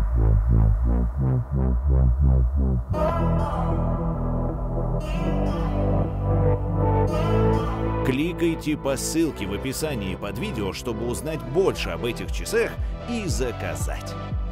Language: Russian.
Кликайте по ссылке в описании под видео, чтобы узнать больше об этих часах и заказать.